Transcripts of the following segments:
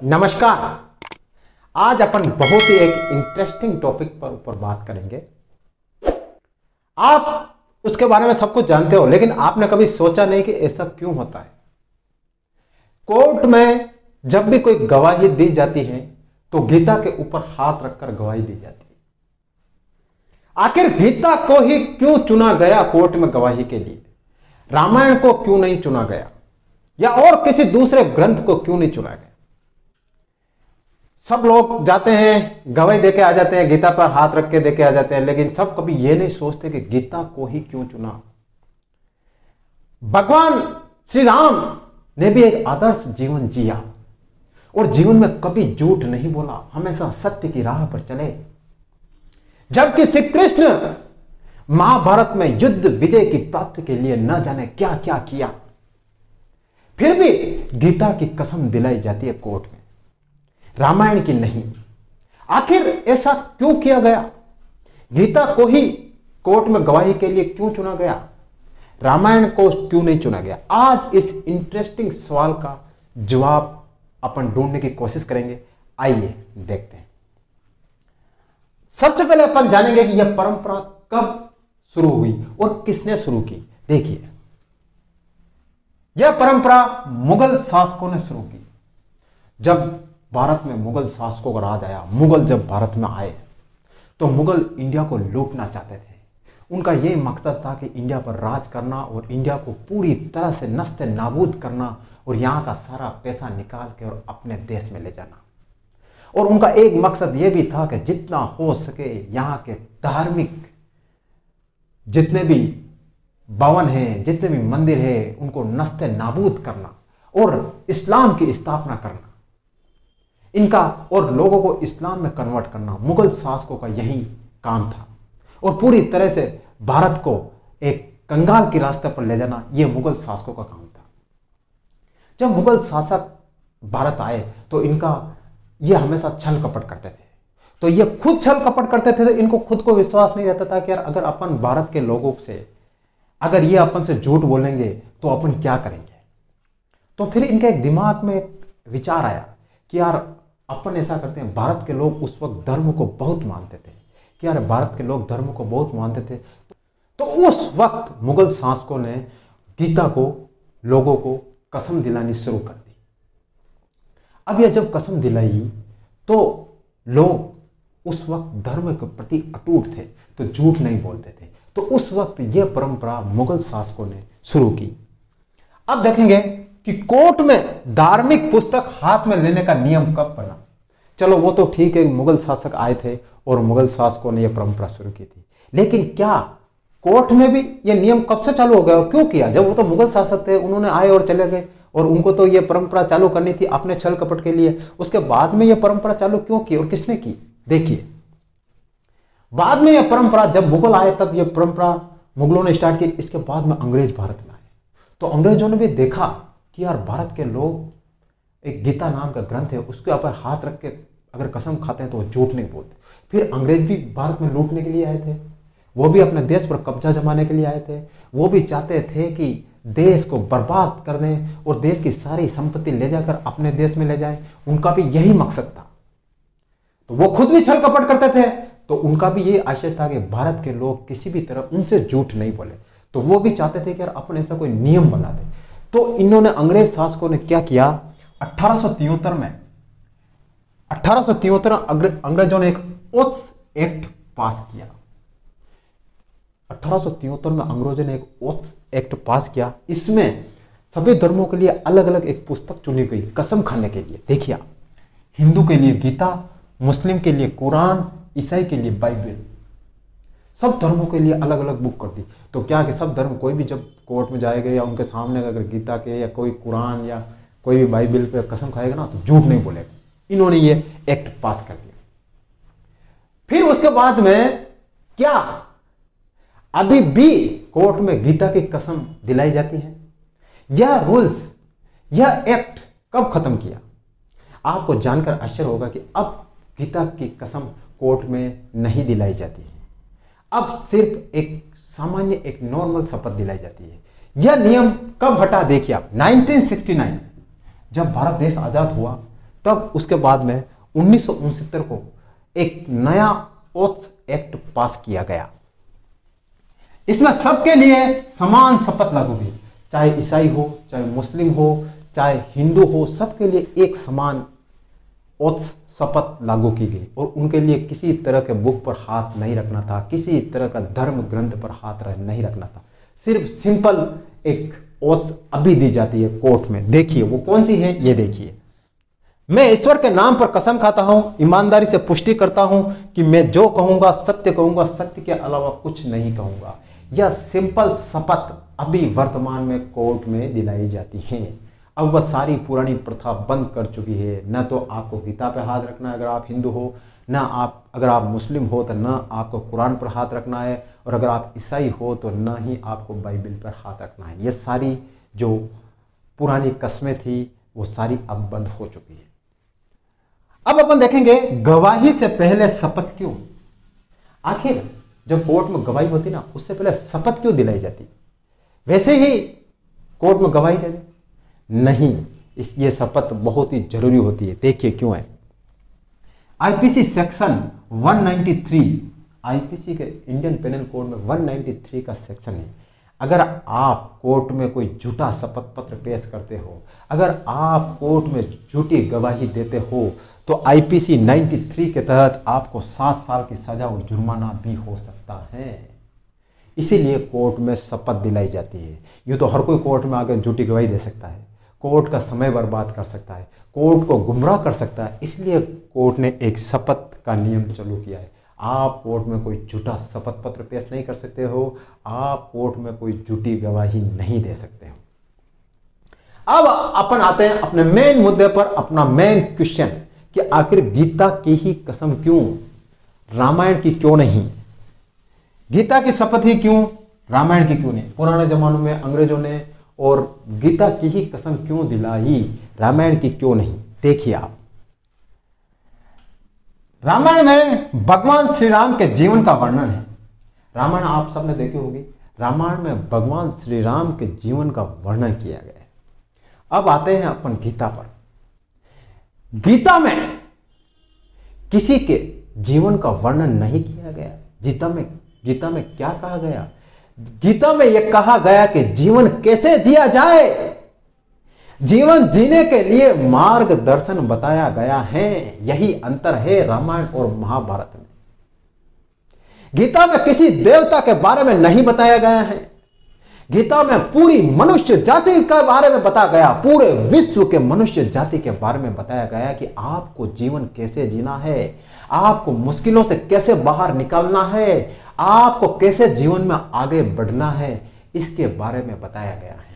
नमस्कार। आज अपन बहुत ही एक इंटरेस्टिंग टॉपिक पर ऊपर बात करेंगे। आप उसके बारे में सब कुछ जानते हो, लेकिन आपने कभी सोचा नहीं कि ऐसा क्यों होता है। कोर्ट में जब भी कोई गवाही दी जाती है तो गीता के ऊपर हाथ रखकर गवाही दी जाती है। आखिर गीता को ही क्यों चुना गया कोर्ट में गवाही के लिए? रामायण को क्यों नहीं चुना गया, या और किसी दूसरे ग्रंथ को क्यों नहीं चुना गया? सब लोग जाते हैं, गवाही देके आ जाते हैं, गीता पर हाथ रख के देके आ जाते हैं, लेकिन सब कभी यह नहीं सोचते कि गीता को ही क्यों चुना। भगवान श्री राम ने भी एक आदर्श जीवन जिया और जीवन में कभी झूठ नहीं बोला, हमेशा सत्य की राह पर चले। जबकि श्री कृष्ण महाभारत में युद्ध विजय की प्राप्ति के लिए न जाने क्या क्या किया, फिर भी गीता की कसम दिलाई जाती है कोर्ट में, रामायण की नहीं। आखिर ऐसा क्यों किया गया? गीता को ही कोर्ट में गवाही के लिए क्यों चुना गया, रामायण को क्यों नहीं चुना गया? आज इस इंटरेस्टिंग सवाल का जवाब अपन ढूंढने की कोशिश करेंगे। आइए देखते हैं। सबसे पहले अपन जानेंगे कि यह परंपरा कब शुरू हुई और किसने शुरू की। देखिए, यह परंपरा मुगल शासकों ने शुरू की। जब भारत में मुगल शासकों का राज आया, मुगल जब भारत में आए तो मुगल इंडिया को लूटना चाहते थे। उनका यह मकसद था कि इंडिया पर राज करना और इंडिया को पूरी तरह से नस्ते नाबूद करना और यहाँ का सारा पैसा निकाल के और अपने देश में ले जाना। और उनका एक मकसद यह भी था कि जितना हो सके यहाँ के धार्मिक जितने भी भवन हैं, जितने भी मंदिर हैं, उनको नस्ते नाबूद करना और इस्लाम की स्थापना करना, इनका और लोगों को इस्लाम में कन्वर्ट करना मुगल शासकों का यही काम था। और पूरी तरह से भारत को एक कंगाल के रास्ते पर ले जाना, यह मुगल शासकों का काम था। जब मुगल शासक भारत आए तो इनका यह हमेशा छल कपट करते थे। तो ये खुद छल कपट करते थे, तो इनको खुद को विश्वास नहीं रहता था कि यार अगर अपन भारत के लोगों से अगर ये अपन से झूठ बोलेंगे तो अपन क्या करेंगे। तो फिर इनके एक दिमाग में एक विचार आया कि यार अपन ऐसा करते हैं। भारत के लोग उस वक्त धर्म को बहुत मानते थे कि यार भारत के लोग धर्म को बहुत मानते थे। तो उस वक्त मुगल शासकों ने गीता को लोगों को कसम दिलानी शुरू कर दी। अब यह जब कसम दिलाई तो लोग उस वक्त धर्म के प्रति अटूट थे, तो झूठ नहीं बोलते थे। तो उस वक्त यह परंपरा मुगल शासकों ने शुरू की। अब देखेंगे कि कोर्ट में धार्मिक पुस्तक हाथ में लेने का नियम कब बना। चलो वो तो ठीक है, मुगल शासक आए थे और मुगल शासकों ने यह परंपरा शुरू की थी, लेकिन क्या कोर्ट में भी यह नियम कब से चालू हो गया और क्यों किया? जब वो तो मुगल शासक थे, उन्होंने आए और चले गए और उनको तो यह परंपरा चालू करनी थी अपने छल कपट के लिए। उसके बाद में यह परंपरा चालू क्यों की और किसने की? देखिए, बाद में यह परंपरा जब मुगल आए तब यह परंपरा मुगलों ने स्टार्ट की। इसके बाद में अंग्रेज भारत में आए तो अंग्रेजों ने भी देखा कि यार भारत के लोग एक गीता नाम का ग्रंथ है, उसके ऊपर हाथ रख के अगर कसम खाते हैं तो वो झूठ नहीं बोलते। फिर अंग्रेज भी भारत में लूटने के लिए आए थे, वो भी अपने देश पर कब्जा जमाने के लिए आए थे। वो भी चाहते थे कि देश को बर्बाद कर दें और देश की सारी संपत्ति ले जाकर अपने देश में ले जाएं। उनका भी यही मकसद था। तो वो खुद भी छल कपट करते थे, तो उनका भी ये आशय था कि भारत के लोग किसी भी तरह उनसे झूठ नहीं बोले। तो वो भी चाहते थे कि यार अपन ऐसा कोई नियम बना दे। तो इन्होंने अंग्रेज शासकों ने क्या किया, 1873 में 1873 अंग्रेजों ने एक ओथ्स एक्ट पास किया। 1873 में अंग्रेजों ने एक ओथ्स एक्ट पास किया। इसमें सभी धर्मों के लिए अलग अलग एक पुस्तक चुनी गई कसम खाने के लिए। देखिए, हिंदू के लिए गीता, मुस्लिम के लिए कुरान, ईसाई के लिए बाइबल, सब धर्मों के लिए अलग अलग बुक कर दी। तो क्या कि सब धर्म कोई भी जब कोर्ट में जाएगा या उनके सामने अगर गीता के या कोई कुरान या कोई भी बाइबल पे कसम खाएगा ना, तो झूठ नहीं बोलेगा। इन्होंने ये एक्ट पास कर दिया। फिर उसके बाद में क्या अभी भी कोर्ट में गीता की कसम दिलाई जाती है? यह रूल्स, यह एक्ट कब खत्म किया? आपको जानकर आश्चर्य होगा कि अब गीता की कसम कोर्ट में नहीं दिलाई जाती है। अब सिर्फ एक सामान्य एक नॉर्मल शपथ दिलाई जाती है। यह नियम कब हटा? देखिए आप, 1969 जब भारत देश आजाद हुआ तब उसके बाद में 1969 को एक नया ओथ्स एक्ट पास किया गया। इसमें सबके लिए समान शपथ लागू हुई, चाहे ईसाई हो, चाहे मुस्लिम हो, चाहे हिंदू हो, सबके लिए एक समान ओथ्स शपथ लागू की गई और उनके लिए किसी तरह के बुक पर हाथ नहीं रखना था, किसी तरह का धर्म ग्रंथ पर हाथ नहीं रखना था। सिर्फ सिंपल एक ओथ अभी दी जाती है कोर्ट में। देखिए वो कौन सी है, ये देखिए। मैं ईश्वर के नाम पर कसम खाता हूं, ईमानदारी से पुष्टि करता हूं कि मैं जो कहूंगा सत्य कहूंगा, सत्य के अलावा कुछ नहीं कहूंगा। यह सिंपल शपथ अभी वर्तमान में कोर्ट में दिलाई जाती है। अब वह सारी पुरानी प्रथा बंद कर चुकी है। न तो आपको गीता पे हाथ रखना है अगर आप हिंदू हो, न आप अगर आप मुस्लिम हो तो न आपको कुरान पर हाथ रखना है, और अगर आप ईसाई हो तो न ही आपको बाइबल पर हाथ रखना है। ये सारी जो पुरानी कस्में थी वो सारी अब बंद हो चुकी है। अब अपन देखेंगे गवाही से पहले शपथ क्यों। आखिर जब कोर्ट में गवाही होती ना, उससे पहले शपथ क्यों दिलाई जाती। वैसे ही कोर्ट में गवाही दे दे नहीं, ये शपथ बहुत ही जरूरी होती है। देखिए क्यों है। आईपीसी सेक्शन 193, आईपीसी के इंडियन पेनल कोड में 193 का सेक्शन है। अगर आप कोर्ट में कोई झूठा शपथ पत्र पेश करते हो, अगर आप कोर्ट में झूठी गवाही देते हो, तो आईपीसी 93 के तहत आपको 7 साल की सजा और जुर्माना भी हो सकता है। इसीलिए कोर्ट में शपथ दिलाई जाती है। यूँ तो हर कोई कोर्ट में आकर झूठी गवाही दे सकता है, कोर्ट का समय बर्बाद कर सकता है, कोर्ट को गुमराह कर सकता है। इसलिए कोर्ट ने एक शपथ का नियम चालू किया है। आप कोर्ट में कोई झूठा शपथ पत्र पेश नहीं कर सकते हो, आप कोर्ट में कोई झूठी गवाही नहीं दे सकते हो। अब अपन आते हैं अपने मेन मुद्दे पर, अपना मेन क्वेश्चन कि आखिर गीता की ही कसम क्यों, रामायण की क्यों नहीं। गीता की शपथ ही क्यों, रामायण की क्यों नहीं। पुराने जमानों में अंग्रेजों ने और गीता की ही कसम क्यों दिलाई, रामायण की क्यों नहीं। देखिए आप, रामायण में भगवान श्री राम के जीवन का वर्णन है। रामायण आप सबने देखी होगी। रामायण में भगवान श्री राम के जीवन का वर्णन किया गया है। अब आते हैं अपन गीता पर। गीता में किसी के जीवन का वर्णन नहीं किया गया। गीता में क्या कहा गया। गीता में यह कहा गया कि जीवन कैसे जिया जाए, जीवन जीने के लिए मार्गदर्शन बताया गया है। यही अंतर है रामायण और महाभारत में। गीता में किसी देवता के बारे में नहीं बताया गया है। गीता में पूरी मनुष्य जाति के बारे में बताया गया, पूरे विश्व के मनुष्य जाति के बारे में बताया गया कि आपको जीवन कैसे जीना है, आपको मुश्किलों से कैसे बाहर निकलना है, आपको कैसे जीवन में आगे बढ़ना है, इसके बारे में बताया गया है।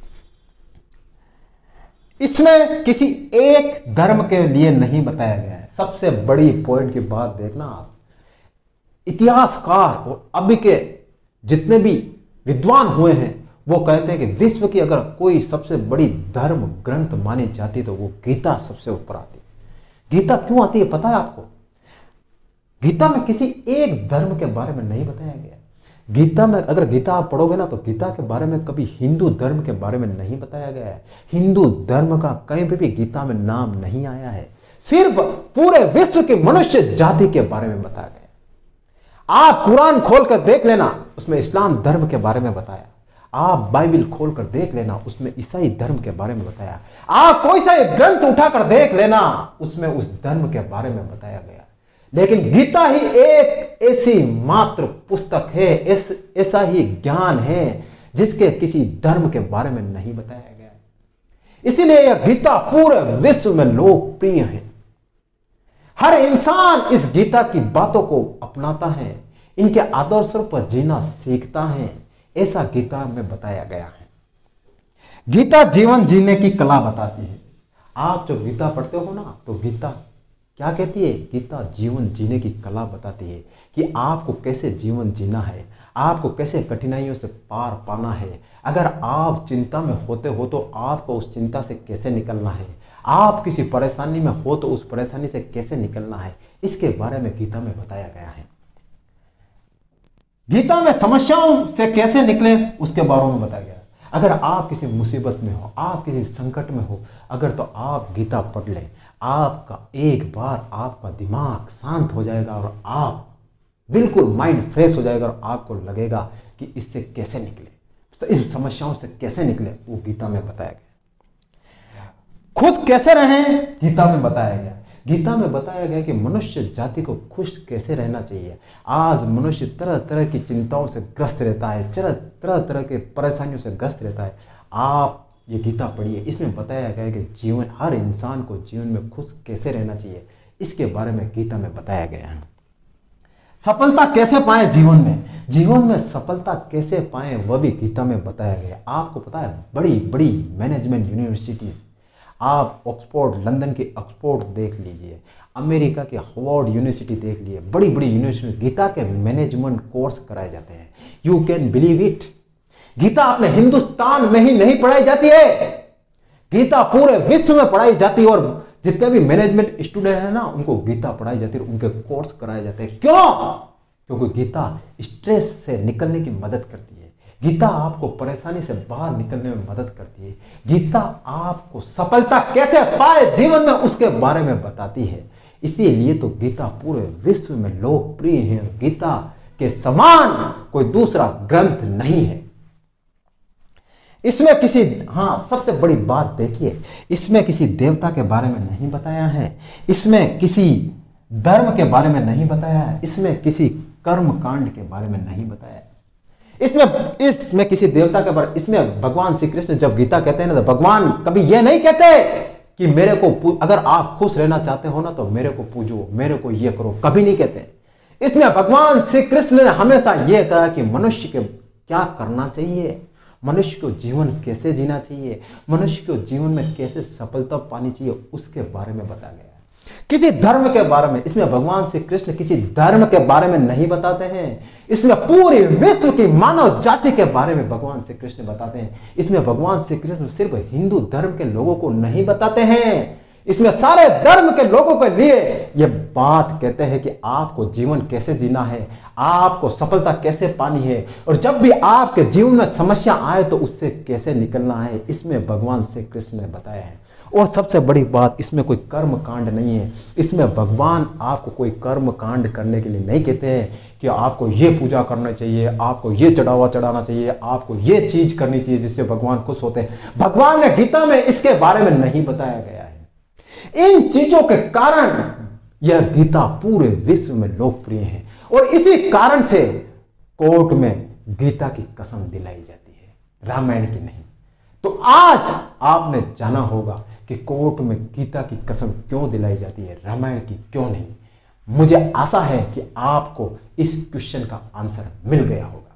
इसमें किसी एक धर्म के लिए नहीं बताया गया है। सबसे बड़ी पॉइंट की बात देखना आप, इतिहासकार और अभी के जितने भी विद्वान हुए हैं वो कहते हैं कि विश्व की अगर कोई सबसे बड़ी धर्म ग्रंथ मानी जाती तो वो गीता सबसे ऊपर आती। गीता क्यों आती है पता है आपको। गीता में किसी एक धर्म के बारे में नहीं बताया गया। गीता में अगर गीता आप पढ़ोगे ना तो गीता के बारे में कभी हिंदू धर्म के बारे में नहीं बताया गया है। हिंदू धर्म का कहीं भी गीता में नाम नहीं आया है। सिर्फ पूरे विश्व की मनुष्य जाति के बारे में बताया गया। आप कुरान खोलकर देख लेना, उसमें इस्लाम धर्म के बारे में बताया। आप बाइबल खोलकर देख लेना, उसमें ईसाई धर्म के बारे में बताया। आप कोई सा एक ग्रंथ उठाकर देख लेना, उसमें उस धर्म के बारे में बताया गया। लेकिन गीता ही एक ऐसी मात्र पुस्तक है, ऐसा ही ज्ञान है जिसके किसी धर्म के बारे में नहीं बताया गया। इसीलिए यह गीता पूरे विश्व में लोकप्रिय है। हर इंसान इस गीता की बातों को अपनाता है, इनके आदर्शों पर जीना सीखता है। ऐसा गीता में बताया गया है। गीता जीवन जीने की कला बताती है। आप जब गीता पढ़ते हो ना तो गीता क्या कहती है, गीता जीवन जीने की कला बताती है कि आपको कैसे जीवन जीना है, आपको कैसे कठिनाइयों से पार पाना है। अगर आप चिंता में होते हो तो आपको उस चिंता से कैसे निकलना है, आप किसी परेशानी में हो तो उस परेशानी से कैसे निकलना है, इसके बारे में गीता में बताया गया है। गीता में समस्याओं से कैसे निकले उसके बारे में बताया गया। अगर आप किसी मुसीबत में हो, आप किसी संकट में हो, अगर तो आप गीता पढ़ लें, आपका एक बार आपका दिमाग शांत हो जाएगा और आप बिल्कुल माइंड फ्रेश हो जाएगा और आपको लगेगा कि इससे कैसे निकले, तो इस समस्याओं से कैसे निकले, वो गीता में बताया गया। खुश कैसे रहें, गीता में बताया गया। गीता में बताया गया कि मनुष्य जाति को खुश कैसे रहना चाहिए। आज मनुष्य तरह तरह की चिंताओं से ग्रस्त रहता है, तरह तरह के परेशानियों से ग्रस्त रहता है। आप ये गीता पढ़िए, इसमें बताया गया है कि जीवन, हर इंसान को जीवन में खुश कैसे रहना चाहिए, इसके बारे में गीता में बताया गया है। सफलता कैसे पाएं जीवन में सफलता कैसे पाएं, वह भी गीता में बताया गया। आपको पता है, बड़ी बड़ी मैनेजमेंट यूनिवर्सिटीज, आप ऑक्सफोर्ड, लंदन की ऑक्सफोर्ड देख लीजिए, अमेरिका के हार्वर्ड यूनिवर्सिटी देख लीजिए, बड़ी बड़ी यूनिवर्सिटी गीता के मैनेजमेंट कोर्स कराए जाते हैं। You can believe it. Gita अपने हिंदुस्तान में ही नहीं पढ़ाई जाती है, गीता पूरे विश्व में पढ़ाई जाती है। और जितने भी मैनेजमेंट स्टूडेंट है ना, उनको गीता पढ़ाई जाती है, उनके कोर्स कराए जाते हैं। क्यों? क्योंकि गीता स्ट्रेस से निकलने की मदद करती है, गीता आपको परेशानी से बाहर निकलने में मदद करती है, गीता आपको सफलता कैसे पाए जीवन में उसके बारे में बताती है। इसीलिए तो गीता पूरे विश्व में लोकप्रिय है। गीता के समान कोई दूसरा ग्रंथ नहीं है। इसमें सबसे बड़ी बात देखिए, इसमें किसी देवता के बारे में नहीं बताया है, इसमें किसी धर्म के बारे में नहीं बताया है, इसमें किसी कर्म कांड के बारे में नहीं बताया है, इसमें किसी देवता के बारे, इसमें भगवान श्री कृष्ण जब गीता कहते हैं ना, तो भगवान कभी यह नहीं कहते कि मेरे को, अगर आप खुश रहना चाहते हो ना तो मेरे को पूजो, मेरे को यह करो, कभी नहीं कहते। इसमें भगवान श्री कृष्ण ने हमेशा यह कहा कि मनुष्य के क्या करना चाहिए, मनुष्य को जीवन कैसे जीना चाहिए, मनुष्य को जीवन में कैसे सफलता पानी चाहिए, उसके बारे में बताया गया है। किसी धर्म के बारे में इसमें भगवान श्री कृष्ण किसी धर्म के बारे में नहीं बताते हैं, इसमें पूरे विश्व की मानव जाति के बारे में भगवान श्री कृष्ण बताते हैं। इसमें भगवान श्री कृष्ण सिर्फ हिंदू धर्म के लोगों को नहीं बताते हैं, इसमें सारे धर्म के लोगों के लिए यह बात कहते हैं कि आपको जीवन कैसे जीना है, आपको सफलता कैसे पानी है, और जब भी आपके जीवन में समस्या आए तो उससे कैसे निकलना है, इसमें भगवान श्री कृष्ण ने बताया है। और सबसे बड़ी बात, इसमें कोई कर्म कांड नहीं है, इसमें भगवान आपको कोई कर्म कांड करने के लिए नहीं कहते हैं कि आपको ये पूजा करना चाहिए, आपको ये चढ़ावा चढ़ाना चाहिए, आपको ये चीज करनी चाहिए जिससे भगवान खुश होते हैं। भगवान ने गीता में इसके बारे में नहीं बताया गया है। इन चीजों के कारण यह गीता पूरे विश्व में लोकप्रिय है, और इसी कारण से कोर्ट में गीता की कसम दिलाई जाती है, रामायण की नहीं। तो आज आपने जाना होगा कि कोर्ट में गीता की कसम क्यों दिलाई जाती है, रामायण की क्यों नहीं। मुझे आशा है कि आपको इस क्वेश्चन का आंसर मिल गया होगा।